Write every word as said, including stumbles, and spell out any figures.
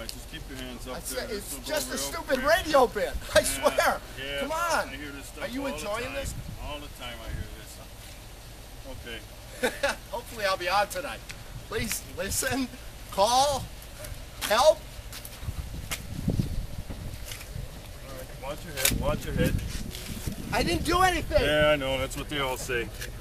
just keep your hands up It's, there. it's This just will a go real stupid quick. radio bit. I Yeah, swear. yeah, Come I on. hear this stuff Are you all the enjoying time. this? All the time I hear this. Okay. Hopefully I'll be on tonight. Please listen, call, help. All right, watch your head, watch your head. I didn't do anything. Yeah, I know, that's what they all say.